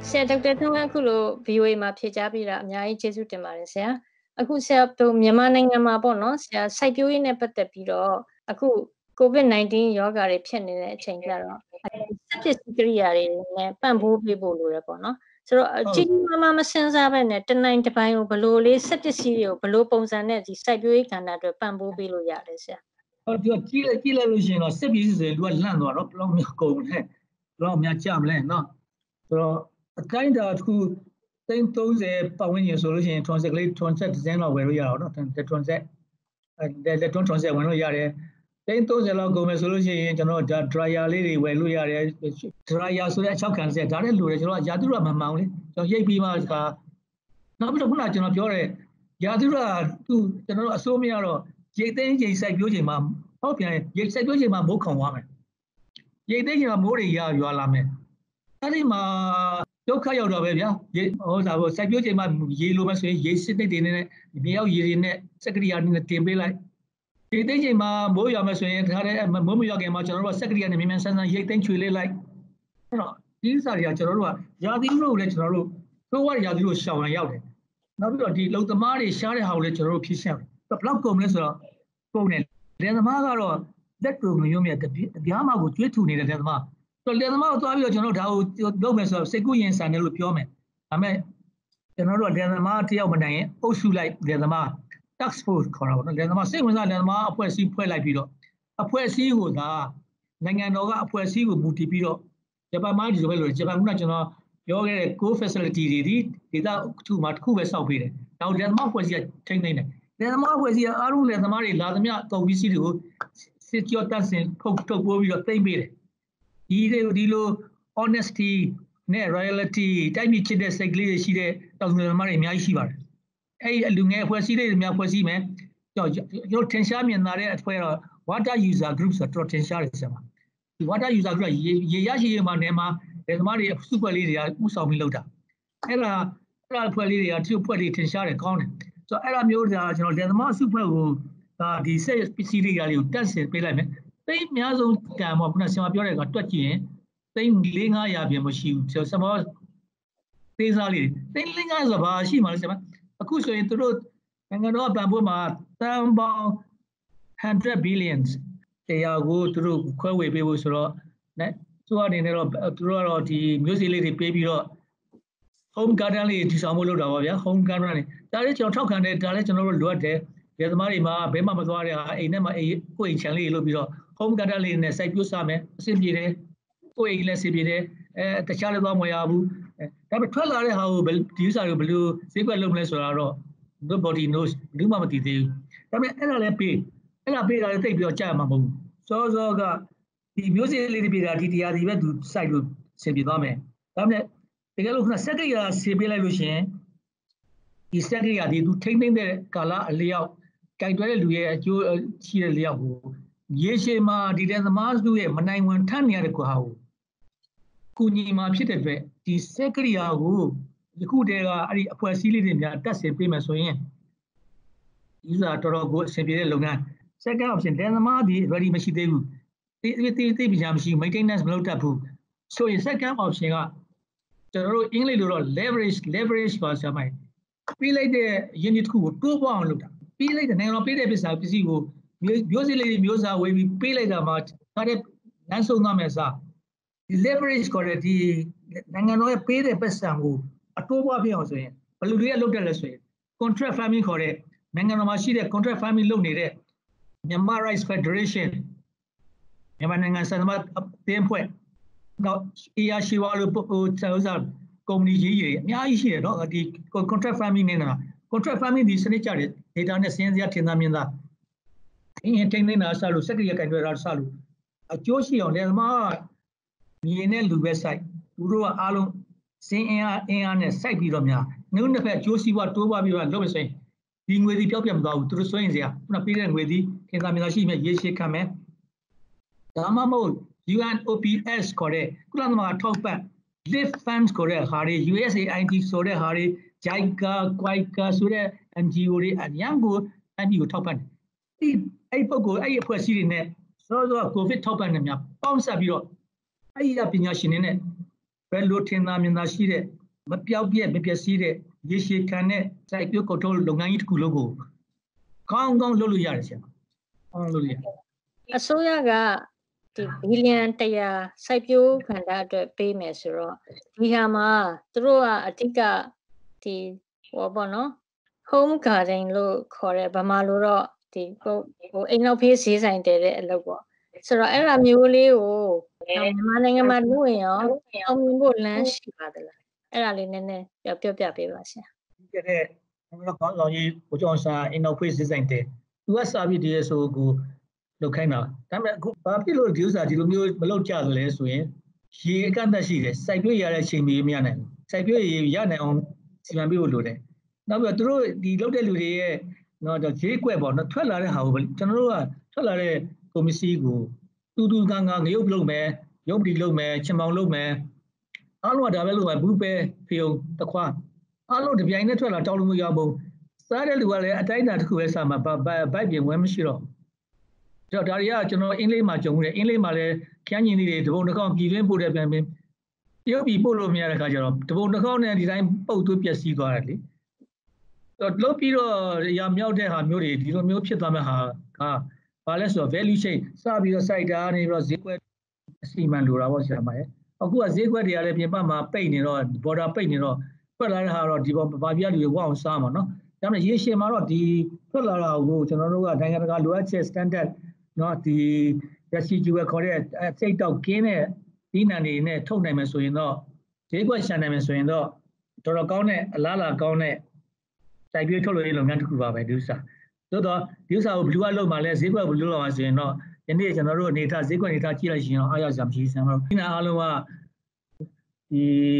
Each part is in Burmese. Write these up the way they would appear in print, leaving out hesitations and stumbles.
ဆရာဒေါက်တာထွန်းကအခုလို VOA မှာဖြေကြားပေးတာအများကြီးကျေးဇူးတင်ပါတယ်ဆရာအခုဆရာတို့မြန်မာနိုင်ငံမှာပေါ့နော်ဆရာစိုက်ပျိုးရေးနဲ့ပတ်သက်ပြီးတော့အခု COVID-19 ရောဂါတွေဖြစ်နေတဲ့အချိန်ကျတော့စက်ပစ္စည်းကိရိယာတွေနဲ့ပံ့ပိုးပေးဖို့လိုတယ်ပေါ့နော်ဆိုတော့ကြီးကြီးမားမားမစင်စားပဲနဲ့တနိုင်တစ်ပိုင်းကိုဘလို့လေးစက်ပစ္စည်းတွေကိုဘလို့ပုံစံနဲ့ဒီစိုက်ပျိုးရေးကဏ္ဍအတွက်ပံ့ပိုးပေးလို့ရတယ်ဆရာဟုတ်ဒီကြီးလိုက်လို့ရှိရင်တော့စက်ပစ္စည်းဆိုရင်သူကလန့်သွားတော့ဘယ်လောက်များကုန်လဲဘယ်လောက်များကြမလဲနော်ဆိုတော့အတိုင်းတာတစ်ခု30ပတ်ဝန်းကျင်ဆိုလို့ရှိရင်transit လေးtransit ဒီဇိုင်းလောက်ဝယ်လို့ရအောင်နော်transit transit ဝင်လို့ရတယ်30လောက်ကုန်မယ်ဆိုလို့ရှိရင်ကျွန်တော်ဒါ dryer လေးတွေဝယ်လို့ရတယ် dryer ဆိုတဲ့အချောက်ခံစက်ဒါလည်းလိုတယ်ကျွန်တော်ရာသီဥတုမမှန်ဘူးလေကျွန်တော်ရိတ်ပြီးမှဒါနောက်ပြီးတော့ခုနကကျွန်တော်ပြောတဲ့ရာသီဥတုသူကျွန်တော်တို့အစိုးမရတော့ရိတ်သိမ်းချိန်စိုက်ပျိုးချိန်မှာဟောပြန်ရိတ်စိုက်ပျိုးချိန်မှာမိုးခေါင်သွားမယ်ရိတ်သိမ်းချိန်မှာမိုးတွေရွာလာမယ်အဲ့ဒီမှာဒုက္ခရောက်တော့ပဲဗျာဟိုစိုက်ပျိုးချိန်မှာရေလိုမယ်ဆိုရင်ရေစစ်တွေနဲ့မြေရောက်ရေတွေနဲ့စက်ကရိယာနဲ့တင်ပေးလိုက်ရိတ်သိမ်းချိန်မှာမိုးရွာမယ်ဆိုရင်ဒါလည်းမိုးမရွာခင်မှာကျွန်တော်တို့စက်ကရိယာနဲ့မြန်မြန်ဆန်းဆန်းရိတ်သိမ်းချွေလေးလိုက်အဲ့တော့ဒီဥစ္စာတွေကကျွန်တော်တို့ကရာသီဥတုကိုလည်းကျွန်တော်တို့သိုးဝါရာသီဥတုရှောင်ရရောက်တယ်နောက်ပြီးတော့ဒီလုံသမားတွေရှားတဲ့ဟာကိုလည်းကျွန်တော်တို့ဖြည့်ရှင်းတယ်ဘယ်လောက်ကုန်လဲဆိုတော့ကုန်တယ်လယ်သမားကတော့လက်တူမျိုးမြတ်ပြားမကိုကျွေးထူနေတဲ့လယ်သမားဆိုလယ်သမားကိုသွားပြီးတော့ကျွန်တော်တို့ဒါကိုလုပ်မယ်ဆိုတော့စိတ်ကူးရင်ဆန်တယ်လို့ပြောမယ်ဒါပေမဲ့ကျွန်တော်တို့ကလယ်သမားတယောက်မနိုင်ရင်အုပ်စုလိုက်လယ်သမား tax force ခေါ်တာပေါ့နော်လယ်သမားစိတ်ဝင်စားလယ်သမားအဖွဲ့အစည်းဖွဲ့လိုက်ပြီးတော့အဖွဲ့အစည်းကိုဒါနိုင်ငံတော်ကအဖွဲ့အစည်းကိုမူတည်ပြီးတော့ဂျပန်မှာဒီလိုပဲလို့ဂျပန်ကကျွန်တော်ပြောခဲ့တဲ့ core facility တွေဒီဒေသတစ်ခုပဲစောက်ပေးတယ်ဒါကိုလယ်သမားအဖွဲ့အစည်းကထိန်းသိမ်းတယ်လယ်သမားအဖွဲ့အစည်းကအားလုံးလယ်သမားတွေလာသမျှကုန်ပစ္စည်းတွေကိုစစ်ကြောတတ်စင်ထုတ်ပိုးပြီးတော့သိမ်းပေးတယ်ဒီလို honesty နဲ့ royalty တိုက်ပြီးချစ်တဲ့စိတ်ကလေးတွေရှိတဲ့တောင်သူလယ်သမားတွေအများကြီးရှိပါတယ်အဲ့ဒီလူငယ်အဖွဲ့အစည်းတွေများဖွဲ့စည်းမယ်ကျွန်တော်ထင်ရှားမြင်သာတဲ့အဖွဲ့တော့ water user group ဆိုတော့ထင်ရှားတယ်ဆရာမဒီ water user group ကရေရရှိရေးမှာနေမှာလယ်သမားတွေစုဖွဲ့လေးတွေကဥဆောင်ပြီးလုပ်တာအဲ့ဒါအဖွဲ့လေးတွေကသူ့အဖွဲ့လေးထင်ရှားတယ်ကောင်းတယ်ဆိုတော့အဲ့ဒါမျိုးဒါကျွန်တော်လယ်သမားစုဖွဲ့ကိုဒီစက်ပစ္စည်းတွေကိုတက်ဆင်ပေးလိုက်မယ်သိအများဆုံးတန်ပေါ့ခုနဆရာမပြောတဲ့ကတွက်ကြည့်ရင်သိ4-500ပြင်မရှိဘူးဆရာမသေးစားလေးသိ4-500ဆိုဘာရှိမှလဲဆရာမအခုဆိုရင်တို့နိုင်ငံတော်ကပံ့ပိုးမှာတန်ပေါင်း100 billions တရားကိုတို့ခွဲဝေပေးဖို့ဆိုတော့သူအနေနဲ့တော့သူတို့ကတော့ဒီမျိုးစေ့လေးတွေပေးပြီးတော့ home garden လေးတည်ဆောင်ဖို့လုပ်တာပါဗျာ home garden လေးဒါလည်းကျွန်တော်ထောက်ခံတယ်ဒါလည်းကျွန်တော်တို့လိုအပ်တယ်လယ်သမားတွေမှာဘဲမှမသွားတဲ့ဟာအိမ်ထဲမှာကိုယ့်အိမ်ခြံလေးလုပ်ပြီးတော့ home garden လေးနဲ့စိုက်ပျိုးစားမယ်အဆင်ပြေတယ်ကိုယ့်အိမ်လည်းအဆင်ပြေတယ်တခြားလည်းသွားမရဘူးဒါပေမဲ့ထွက်လာတဲ့ဟာကိုဒီဥစ္စာတွေဘယ်လိုဈေးကွက်လုပ်မလဲဆိုတာတော့ nobody knows ဘူးမှမသိသေးဘူးဒါပေမဲ့အဲ့ဒါလည်းပေးတာလည်းသိပြီးတော့ကြားရမှာမဟုတ်ဘူးစောကဒီမျိုးစေ့လေးတွေပေးတာဒီတရားဒီပဲသူစိုက်လို့အဆင်ပြေသွားမယ်ဒါပေမဲ့တကယ်လို့ခုနစက်ကရိယာဆေးပေးလိုက်လို့ရှိရင်ဒီစက်ကရိယာဒီသူထိမ့်သိမ့်တဲ့ကာလအလျောက်ကင်တွဲတဲ့လူရဲ့အကျိုးရှိတဲ့လျောက်ကိုရေရှည်မှာဒီတဲ့သမားစုရဲ့မနိုင်ဝန်ထမ်းနေရတဲ့ကွာကိုကုညီမှာဖြစ်တဲ့အတွက်ဒီစက်ကရိယာကိုယခုတည်းကအဲ့ဒီအဖွဲ့အစည်းလေးတွေများတက်ဆင်ပေးမယ်ဆိုရင်ဒီစားတော်တော်ကိုအဆင်ပြေတဲ့လုပ်ငန်း second option တဲ့သမားဒီ ready မရှိသေးဘူးသိပညာမရှိ maintenance မလုပ်တတ်ဘူးဆိုရင် second option ကကျွန်တော်တို့အင်္ဂလိပ်လိုတော့ leverage ပါဆရာမပေးလိုက်တဲ့ unit တစ်ခုကိုတိုးပွားအောင်လုပ်တာပေးလိုက်တဲ့နိုင်ငံတော်ပေးတဲ့ပစ္စည်းကိုမျိုးစေ့လေးမျိုးစားဝယ်ပြီးပေးလိုက်တာမှာဒါတဲ့လမ်းဆုံးသွားမယ်စားဒီ leverage ခေါ်တဲ့ဒီနိုင်ငံတော်ရဲ့ပေးတဲ့ပစ္စံကိုအတိုးပွားပြအောင်ဆိုရင်ဘယ်လိုတွေကလုပ်တယ်လဲဆိုရင် contract farming ခေါ်တဲ့နိုင်ငံတော်မှာရှိတဲ့ contract farming လုပ်နေတဲ့မြန်မာ Rice Federation မြန်မာနိုင်ငံစံသမားအသင်းဖွဲ့တော့ AR ရှိဝါလို့ကုမ္ပဏီကြီးတွေအများကြီးရှိတယ်နော်ဒီ contract farming နေတာ contract farming ဒီစနစ်ကြတယ် data နဲ့စင်းစရာထင်သာမြင်သာအင်းထိန်းနေတာစလို့စက်ကရိယာကင်တွယ်တာစလို့အကျိုးရှိအောင်လယ်သမားမြင်တဲ့လူပဲစိုက်သူတို့ကအားလုံးစင်းအင်အားနဲ့စိုက်ပြီးတော့များနှုတ်နှစ်ဖက်အကျိုးစီးပွားတိုးပွားပြီးတော့လုပ်မယ်ဆိုရင်ဒီငွေဒီပျောက်ပြတ်မသွားဘူးသူတို့စွန့်ရင်စရာခုနပေးတဲ့ငွေဒီထင်သာမြင်သာရှိမြဲရေရှည်ခံမယ်ဒါမှမဟုတ် UNOPS ခေါ်တဲ့ကုလသမဂ္ဂထောက်ပံ့ live funds ခေါ်တဲ့ဟာတွေ USAID ဆိုတဲ့ဟာတွေ JICA, QUICA ဆိုတဲ့ NGO တွေအញ្ញံကိုအပြည်ကိုထောက်ပံ့တယ်အဲ့ပုဂ္ဂိုလ်အဲ့အဖွဲ့အစည်းတွေနဲ့စောကိုဗစ်ထောက်ပံ့နေများပေါင်းစပ်ပြီးတော့အဲ့ဒီပညာရှင်တွေနဲ့ဘယ်လိုထင်သာမြင်သာရှိတဲ့မပြောက်ပြက်မပြည့်စည်တဲ့ရေရှည်ခံတဲ့စိုက်ပျိုးကုန်ထုတ်လုပ်ငန်းကြီးတစ်ခုလုံးကိုကောင်းလုပ်လို့ရတယ်ဆရာကောင်းလုပ်လို့ရတယ်အစိုးရကဒီဘီလီယံ100စိုက်ပျိုးကဏ္ဍအတွက်ပေးမယ်ဆိုတော့ဒီဟာမှာသူတို့ကအဓိကဒီဟောပေါ့နော် home garden လို့ခေါ်တဲ့ဗမာလိုတော့ဒီဟိုအိမ်နောက်ဖေးဈေးဆိုင်တဲ့အလုပ်ပေါ့ဆိုတော့အဲ့ဒါမျိုးလေးကိုမြန်မာနိုင်ငံမှာလုပ်ရင်ရောအောင်မြင်ဖို့လမ်းရှိပါသလားအဲ့ဒါလေးနည်းနည်းပြောပြပေးပါဆရာဒီကနေ့ကျွန်တော်ကောင်းဆောင်ကြီးကိုကျော်စာအိမ်နောက်ဖေးဈေးဆိုင်တဲ့သူကစာပြီးဒီဆိုကိုလုပ်ခိုင်းတာဒါပေမဲ့အခုဘာဖြစ်လို့ဒီဥစ္စာဒီလိုမျိုးမလုပ်ကြသလဲဆိုရင်ရေအကန့်အသတ်ရှိတယ်စိုက်ပျိုးရတဲ့အချိန်မီမရနိုင်ဘူးစိုက်ပျိုးရရနိုင်အောင်စီမံပေးဖို့လိုတယ်နောက်ပြီးတော့သူတို့ဒီလုပ်တဲ့လူတွေရဲ့တော့ဈေးကွက်ပေါ့နော်ထွက်လာတဲ့ဟာကိုကျွန်တော်တို့ကထွက်လာတဲ့ကော်မစီကိုတူကငရုပ်လုပ်မယ်ရုပ်ပတိလုပ်မယ်ချင်ပေါင်လုပ်မယ်အားလုံးကဒါပဲလုပ်မယ်ဘူးပဲဖျုံတခွားအားလုံးတပြိုင်နဲ့ထွက်လာတောက်လို့မရဘူးစားတဲ့လူကလည်းအတိုင်းအတာတစ်ခုပဲစားမှာဘိုက်ပြင်ဝဲမရှိတော့ဒါတွေကကျွန်တော်အင်းလေးမှာကြုံတယ်အင်းလေးမှာလည်းခန်းကျင်တွေတပုံတစ်ခေါက်ပြည်တွင်းပို့တဲ့ပြန်ပြီးတရုတ်ပြည်ပို့လို့မရတဲ့ခါကျတော့တပုံတစ်ခေါက်နဲ့ဒီတိုင်းပုတ်သွေးပျက်စီးသွားတယ်လေလုပ်ပြီးတော့ရမြောက်တဲ့ဟာမျိုးတွေဒီလိုမျိုးဖြစ်သွားမဲ့ဟာကဘာလဲဆိုတော့ value chain စပြီးတော့ site တာနေပြီးတော့ဈေးကွက်အစီအမံလိုတာပေါ့ဆရာမရဲ့အခုကဈေးကွက်တွေကလည်းပြင်ပမှာပိတ်နေတော့ border ပိတ်နေတော့ထွက်လာတဲ့ဟာတော့ဒီပေါ်ဘာပြလူတွေဝအောင်စားမှာနော်ဒါပေမဲ့ရေရှည်မှာတော့ဒီထွက်လာတာကိုကျွန်တော်တို့ကနိုင်ငံတကာလိုအပ်ချက် standard နော်ဒီ residual ခေါ်တဲ့စိတ်တောက်ကင်းတဲ့ဒီနံတွေနဲ့ထုတ်နိုင်မယ်ဆိုရင်တော့ဈေးကွက်ရှာနိုင်မယ်ဆိုရင်တော့တော်တော်ကောင်းတဲ့အလားအလာကောင်းတဲ့စိုက်ပျိုးထုတ်လုပ်ရေးလုပ်ငန်းတစ်ခုပါပဲဒီဥစ္စာသို့တော့ဒီဥစ္စာကိုဘယ်လိုလုပ်မှလဲဈေးကွက်ဘယ်လိုလုပ်မှဆိုရင်တော့ယနေ့ကျွန်တော်တို့အနေထားဈေးကွက်အနေထားကြည့်လိုက်ရင်တော့အားရစရာမရှိဘူးဆရာမတို့ဒီနာအားလုံးကဒီ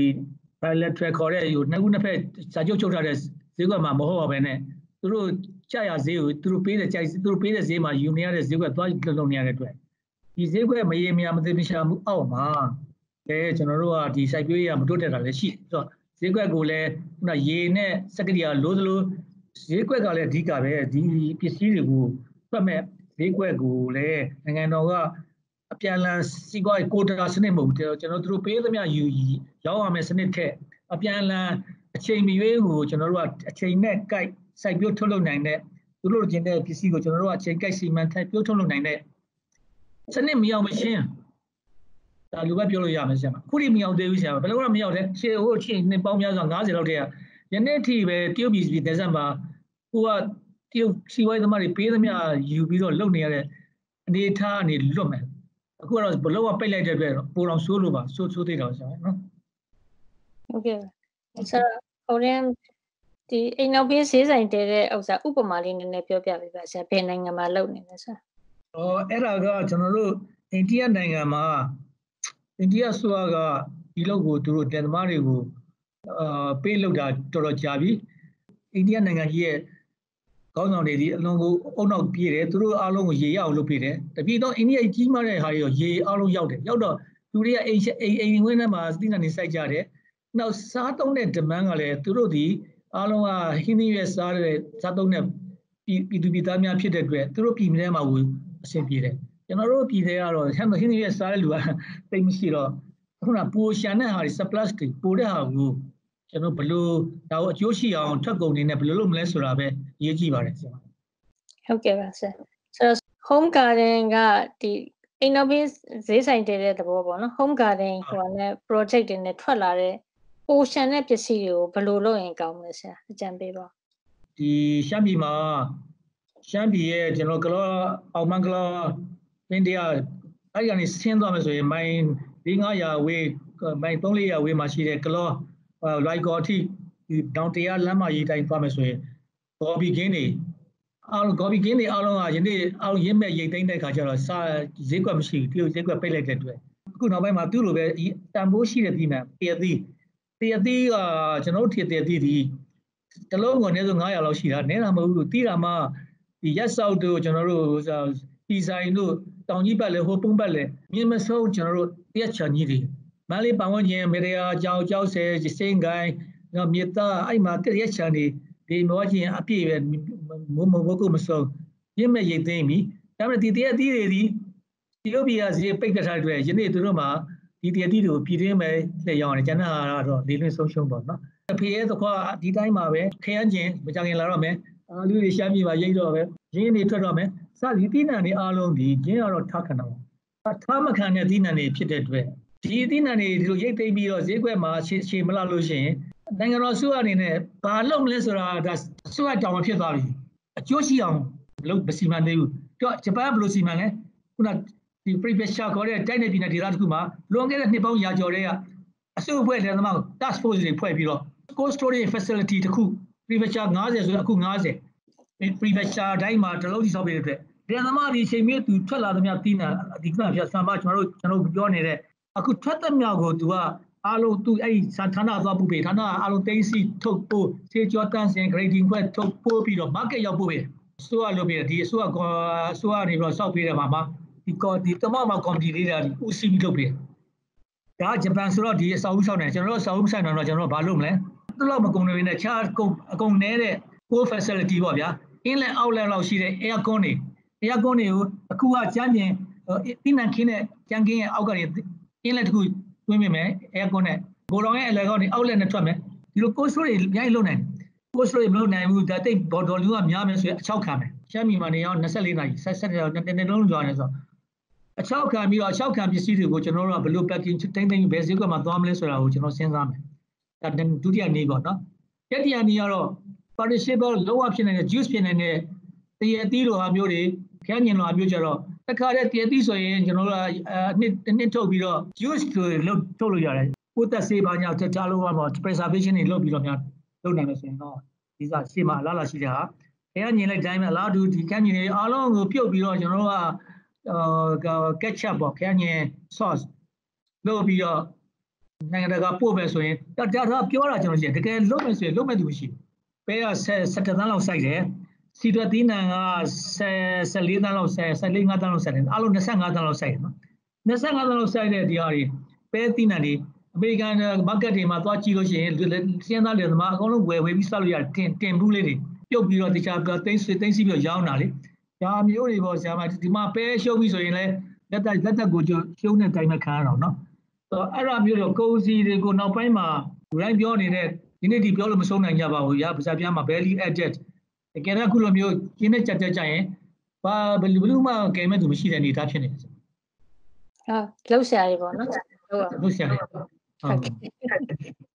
bilateral ခေါ်တဲ့နှစ်ခုနှစ်ဖက်စာချုပ်ချုပ်ထားတဲ့ဈေးကွက်မှာမဟုတ်ပါဘဲနဲ့သူတို့ကြာရဈေးကိုသူတို့ပေးတဲ့ဈေးမှာယူနေရတဲ့ဈေးကွက်သွားလုံနေရတဲ့အတွက်ဒီဈေးကွက်မရေမရမသိမချမှုအောက်မှာကျွန်တော်တို့ကဒီစိုက်ပျိုးရေးကမတိုးတက်တာလည်းရှိဆိုတော့ဈေးကွက်ကိုလည်းခုနရေနဲ့စက်ကရိယာလိုသလိုဈေးကွက်ကလည်းအဓိကပဲဒီပစ္စည်းတွေကိုဖတ်မဲ့ဈေးကွက်ကိုလည်းနိုင်ငံတော်ကအပြန်အလှန်စီးပွားရေးကိုတာစနစ်မဟုတ်ဘူးကျွန်တော်တို့ပေးသမျှယူရောက်ရမယ်စနစ်ထက်အပြန်အလှန်အချိန်မရွေးကိုကျွန်တော်တို့ကအချိန်နဲ့ကိုက်စိုက်ပျိုးထုတ်လုပ်နိုင်တဲ့သူတို့ကျင်တဲ့ပစ္စည်းကိုကျွန်တော်တို့ကအချိန်ကိုက်စီမံထိုက်ပျိုးထုတ်လုပ်နိုင်တဲ့စနစ်မရောက်မရှင်းဒါလူပဲပြောလို့ရမယ်ဆရာမခုထိမရောက်သေးဘူးဆရာမဘယ်လိုမှမရောက်သေးရှေ့ဟိုချင်းနှစ်ပေါင်းများစွာ90လောက်တည်းကယနေ့ထိပဲတရုတ်ပြည်ဒေသမှာကိုကတရုတ်စီဝိုင်းသမားတွေပေးသမျှယူပြီးတော့လုပ်နေရတဲ့အနေထားအနေလွတ်မယ်အခုကတော့ဘလုံးဝပိတ်လိုက်တဲ့အတွက်ပိုတော်ဆိုးလို့ပါဆိုးသေးတော့ဆရာနော်ဟုတ်ကဲ့ဆရာဟိုရင်ဒီအိမ်နောက်ဘေးဈေးဆိုင်တဲတဲ့ဥစ္စာဥပမာလေးနည်းနည်းပြောပြပေးပါဆရာဘယ်နိုင်ငံမှာလုပ်နေလဲဆရာအဲ့ဒါကကျွန်တော်တို့အိန္ဒိယနိုင်ငံမှာအိန္ဒိယဆိုကဒီလောက်ကိုသူတို့တန်သမားတွေကိုပေးလောက်တာတော်တော်ကြာပြီအိန္ဒိယနိုင်ငံကြီးရဲ့ကောင်းဆောင်တွေဒီအလုံးကိုအုံနောက်ပြေးတယ်သူတို့အားလုံးကိုရေရအောင်လုပ်ပေးတယ်တပြည်တော့အိန္ဒိယကြီးမားတဲ့ဟာတွေရောရေအားလုံးရောက်တယ်ရောက်တော့လူတွေကအိမ်ဝင်းထဲမှာသီးနှံတွေစိုက်ကြတယ်နောက်စားသုံးတဲ့ demand ကလည်းသူတို့ဒီအားလုံးကဟင်းသီးရွက်စားတဲ့စားသုံးတဲ့ပြည်သူပြည်သားများဖြစ်တဲ့အတွက်သူတို့ပြည်ထဲမှာကိုအဆင်ပြေတယ်ကျွန်တော်တို့ပြည်ထဲကတော့ဟင်းသီးရွက်စားတဲ့လူကတိတ်မရှိတော့ခုနပိုရှန်တဲ့ဟာတွေ surplus တွေပိုတဲ့ဟာကိုကျွန်တော်ဘလို့ဒါကိုအကျိုးရှိအောင်ထွက်ကုန်နေနဲ့ဘယ်လိုလုပ်မလဲဆိုတာပဲအရေးကြီးပါတယ်ဆရာဟုတ်ကဲ့ပါဆရာဆိုတော့ home garden ကဒီအိမ်နောက်ဘေးဈေးဆိုင်တည်တဲ့သဘောပေါ့နော် home garden ဟိုနဲ့ project တွေနဲ့ထွက်လာတဲ့ပိုရှန်တဲ့ပစ္စည်းတွေကိုဘယ်လိုလုပ်ရင်ကောင်းမလဲဆရာအကြံပေးပါဒီရှမ်းပြည်မှာရှမ်းပြည်ရဲ့ကျွန်တော်ကလောအောင်မန်ကလောအင်းဒီယာအဲ့ဒီကနေဆင်းသွားမယ်ဆိုရင်မိုင်400ဝေးမိုင်300ဝေးမှာရှိတဲ့ကလောလိုက်ကော်ထိဒီတောင်တရားလမ်းမကြီးတိုင်းသွားမယ်ဆိုရင်ဂေါ်ဘီကင်းတွေအားလုံးဂေါ်ဘီကင်းတွေအားလုံးကယနေ့အားလုံးရင်းမဲ့ရိတ်သိမ်းတဲ့ခါကျတော့စာဈေးကွက်မရှိဘူးတရုတ်ဈေးကွက်ပိတ်လိုက်တဲ့အတွက်အခုနောက်ပိုင်းမှာသူ့လိုပဲတန်ဖိုးရှိတဲ့ပြည်နယ်တရသီးကကျွန်တော်တို့ထည့်တရသီးဒီတလုံးကိုအနည်းဆုံး900လောက်ရှိတာနည်းတာမဟုတ်ဘူးတီးတာမှဒီရက်ဆောက်တို့ကျွန်တော်တို့ဒီဇိုင်းတို့တောင်ကြီးပတ်လဲဟိုပုံပတ်လဲမြင်မဆုံးကျွန်တော်တို့တရက်ချန်ကြီးတွေမန္တလေးပတ်ဝန်းကျင်မေရယာကြောက်ဆယ်စင်းကိုင်းနော်မြေသားအဲ့မှာတရက်ချန်တွေဒီမောချင်းအပြည့်ပဲမကုမဆုံးရင်းမဲ့ရိတ်သိမ်းပြီဒါပေမဲ့ဒီတရက်သီးတွေဒီတရုတ်ပြည်ကဈေးပိတ်ကထားတဲ့အတွက်ယနေ့သူတို့မှာဒီတရတီတွေကိုပြည်တွင်းပဲလက်ရောက်နေကျန်တာကတော့လေးလွင်ဆုံးရှုံးပေါ့နော်။ဖေရဲ့သခွားဒီတိုင်းမှာပဲခရမ်းကျင်မကြခင်လာတော့မယ်။လူတွေရှာပြေးပါရိတ်တော့ပဲရင်းနေထွက်တော့မယ်။စသည်တိနံတွေအားလုံးဒီကျင်းကတော့ထားခံတော့ထားမခံတဲ့တိနံတွေဖြစ်တဲ့အတွက်ဒီတိနံတွေဒီလိုရိတ်သိမ်းပြီးတော့ဈေးကွက်မှာရှေ့မလာလို့ရှိရင်နိုင်ငံတော်စုအနေနဲ့ဘာလုပ်မလဲဆိုတာဒါစုရတောင်းဖြစ်သွားပြီ။အကျိုးရှိအောင်လုပ်မစီမံသေးဘူး။တော့ဂျပန်ဘယ်လိုစီမံလဲခုနဒီ prefecture ခေါ်တဲ့တိုင်းနယ်ပြည်နယ်ဒေသတစ်ခုမှာလွန်ခဲ့တဲ့နှစ်ပေါင်းရာကျော်တည်းကအစုအဖွဲ့လယ်သမား task force တွေဖွဲ့ပြီးတော့ cold storage facility တစ်ခု prefecture 50ဆိုတော့အခု50 prefecture တိုင်းမှာတစ်လုံးတိဆောက်ပေးတဲ့အတွက်လယ်သမားဒီချိန်မျိုးသူထွက်လာသမျှတီးနာဒီကပြဆံမကျွန်တော်ပြောနေတဲ့အခုထွက်သမျှကိုသူကအားလုံးသူအဲ့ဒီဌာနသွားပို့ပေးဌာနအားလုံးသိစီထုတ်ပို့စေကျော်တန်းစင် grading ခွဲထုတ်ပို့ပြီးတော့ market ရောက်ပို့ပေးအစိုးရလုပ်ပေးတယ်ဒီအစိုးရနေပြီးတော့စောက်ပေးတယ်မှာဒီတမောက်မှာ committee လေးတွေဦးစီးပြီးလုပ်ပေးဒါဂျပန်ဆိုတော့ဒီအစာအုပ်ဆောင်တယ်ကျွန်တော်တို့အစာအုပ်ဆိုင်တော့ကျွန်တော်တို့ဘာလုပ်မလဲသူ့လောက်မကုန်နေနဲ့ချားအကုန်နေတဲ့ core facility ပေါ့ဗျာ inlet outlet လောက်ရှိတဲ့ aircon တွေကိုအခုကကျန်းကျင်တိနံခင်းတဲ့ကျန်းခင်းရဲ့အောက်ကနေ inlet တစ်ခုတွင်းမိမယ် aircon နဲ့ဂိုဒေါင်ရဲ့အလယ်ကနေ outlet နဲ့ထွက်မယ်ဒီလို cold storage အများကြီးလုပ်နိုင်တယ် cold storage မလုပ်နိုင်ဘူးဒါတိတ်ဘော်ဒေါ်လူကများမယ်ဆိုရင်အချောက်ခံမယ်ရှမ်းပြည်မှာနေအောင်24နာရီဆက်လုံးကြောင်းနေဆိုအချောက်ခံပြီးတော့အချောက်ခံပစ္စည်းတွေကိုကျွန်တော်တို့ကဘယ်လို packing တိုင်းဘယ်ဈေးကွက်မှာသွားမလဲဆိုတာကိုကျွန်တော်စဉ်းစားမယ်ဒါဒုတိယနေ့ပေါ့နော်တတိယနေ့ကတော့ perishable လုံးဝဖြစ်နေတဲ့ juice ဖြစ်နေတဲ့တရသီးလိုဟာမျိုးတွေခန်းညင်လိုဟာမျိုးကြတော့တခါတည်းတရသီးဆိုရင်ကျွန်တော်တို့ကနှစ်ထုတ်ပြီးတော့ juice ကိုထုတ်လို့ရတယ်ပိုးသက်ဆေးပါညာကြားလို့မှာ preservation တွေလုပ်ပြီးတော့များလုပ်နိုင်လို့ဆိုရင်တော့ဒီစားရှေ့မှာအလားလာရှိတဲ့ဟာခန်းညင်လိုက်တိုင်းမှာအလားတူဒီခန်းညင်တွေအားလုံးကိုပြုတ်ပြီးတော့ကျွန်တော်တို့ကketchup ပေါ့ခန်းညင် sauce လုပ်ပြီးတော့နိုင်ငံတကာပို့မယ်ဆိုရင်ဒါပြောတာကျွန်တော်ရှိတယ်တကယ်လုပ်မယ်ဆိုရင်လုပ်မဲ့သူမရှိဘူးပဲက17သန်းလောက်စိုက်တယ်စီတွက်သီးနှံက14သန်းလောက်14 15သန်းလောက်စိုက်တယ်အားလုံး25သန်းလောက်စိုက်တယ်နော်25သန်းလောက်စိုက်တဲ့ဒီဟာတွေပဲသီးနှံတွေအမေရိကန် market တွေမှာသွားကြည့်လို့ရှိရင်စင်းသားတွေသမားအကုန်လုံးဝယ်ပြီးစားလို့ရတယ်တင်ဘူးလေးတွေပြုတ်ပြီးတော့တခြားသိမ်းစီပြီးတော့ရောင်းတာလေဒါမျိုးတွေပေါ့ဆရာမဒီမှာပဲရှုံးပြီဆိုရင်လည်းလက်တက်ကိုရှုံးတဲ့တိုင်းမှာခံရတော့နော်အဲ့ဒါမျိုးတော့ကုန်စည်တွေကိုနောက်ပိုင်းမှာရိုင်းပြောနေတဲ့ဒီနေ့ဒီပြောလို့မဆုံးနိုင်ကြပါဘူးရာပါဇာပြားမှာ value added တကယ်တော့အခုလိုမျိုးကျင်းနဲ့ကြက်ကြရင်ဘယ်လိုမှကဲမဲ့သူမရှိတဲ့အနေအထားဖြစ်နေတယ်ဟုတ်လှုပ်ရှားရည်ပေါ့နော်လှုပ်ရှားရည်ဟုတ်